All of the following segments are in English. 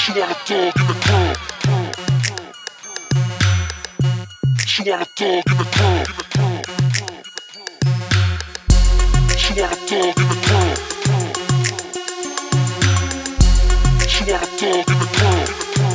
She want a thug in the club. She want a thug in the club. She want a thug in the club. She want a thug in the club.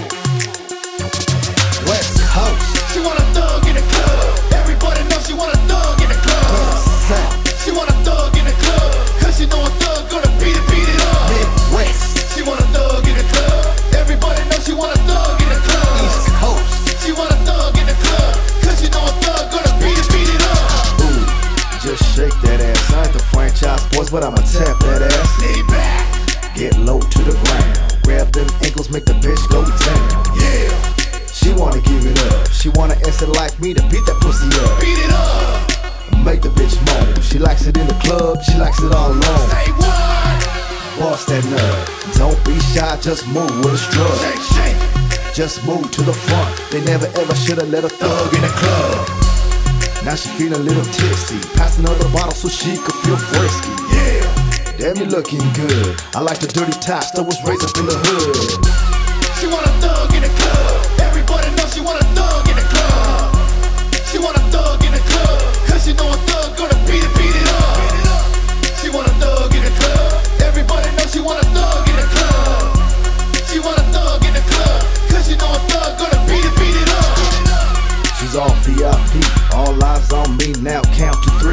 West Coast. She want a thug in the club. Everybody knows she want a thug in the club. She want a thug in the club, cause she know a thug gonna beat it up. Midwest. She want a thug in the club. Everybody knows she want a thug in the club. East Coast. She want a thug in the club, cause she know a thug gonna beat it up. Ooh, just shake that ass. I ain't the franchise boys, but I'ma tap that ass. Lay back. Get low to the ground. Grab them ankles, make the bitch go down. Yeah. She wanna give it up. She wanna answer like me to beat that pussy up. Beat it up. Make the bitch moan. She likes it in the club, she likes it all alone. Say what? Boss that nut. Don't be shy, just move with a strut. Shake, shake. Just move to the front. They never ever shoulda let a thug in the club. Now she feeling a little tipsy. Pass another bottle so she could feel frisky. Yeah. Damn, you looking good. I like the dirty tops that was raised up in the hood. She want a thug in the club. Everybody knows she want a thug in the club. She want a thug in the club, cause she know a thug gonna beat it up. She want a thug in the club. Everybody knows she want a thug in the club. She want a thug in the club, cause she know a thug gonna beat it up. She's all VIP, all eyes on me now. Count to three.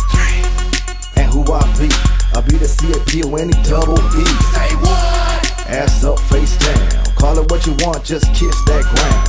And who I be? I be the CAPONE double E. Say what? Ass up, face down. Call it what you want, just kiss that ground.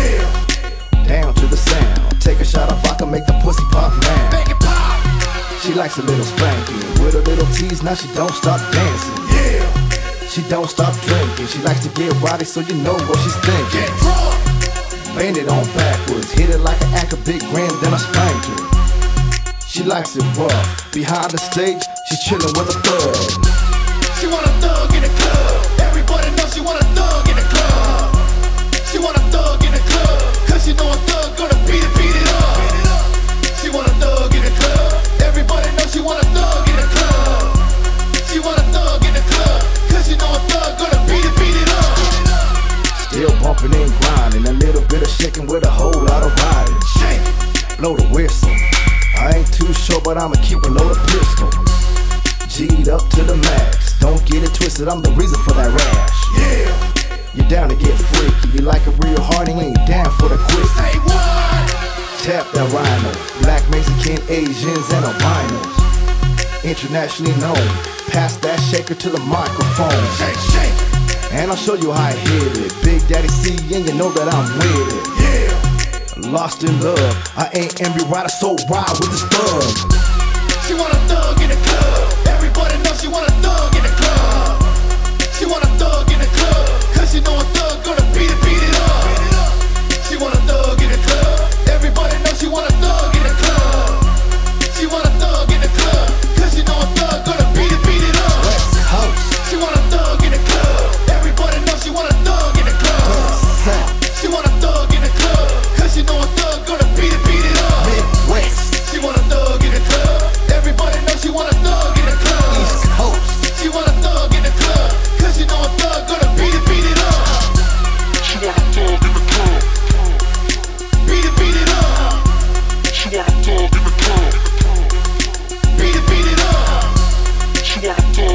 Yeah. Down to the sound. Take a shot of vodka, make the pussy pop now. Make it pop. She likes a little spanking. With a little tease, now she don't stop dancing. Yeah. She don't stop drinking. She likes to get rowdy, so you know what she's thinking. Get drunk. Bend it on backwards. Hit it like an act of big grand, then I spanked her. She likes it rough. Behind the stage, she's chillin' with a thug. She want a thug in the club. Everybody knows she want a thug in the club. She want a thug in the club, cause she know a thug gonna beat it up. She want a thug in the club. Everybody knows she want a thug in the club. She want a thug in the club, cause she know a thug gonna beat it up. Still bumping and grinding. A little bit of shaking with a whole lot of riding. Shake. Blow the whistle. I ain't too sure, but I'ma keep a loaded pistol. G'd up to the max. Don't get it twisted, I'm the reason for that rash. Yeah. You're down to get freaky. You like it real hard and you ain't down for the quick. Say what? Tap that rhino. Black, Mexican, Asians, and albinos. Internationally known. Pass that shaker to the microphone. Shake, shake. And I'll show you how I hit it. Big Daddy C, and you know that I'm with it. Yeah. Lost in love. I ain't Ambi Rider, so ride with this thug. She want a thug in the club. Everybody knows she want a thug in the club. She want a thug in the club, cause she know a thug gonna beat it up. She want a thug in the club. Everybody knows she want a thug in the club. She want a thug in the club, cause she know a thug gonna beat it up. West Coast. She want a thug in the club. Everybody knows she want a thug in the club. South. She want a thug in the club, cause she know a thug gonna beat it up. Midwest. She want a thug in the club. Everybody knows she want a thug in the club. East Coast. She want a thug in the club, cause she know a thug gonna beat it up. She want a thug in the club. Beat it up. She want a thug in the club. Beat it up. She want a thug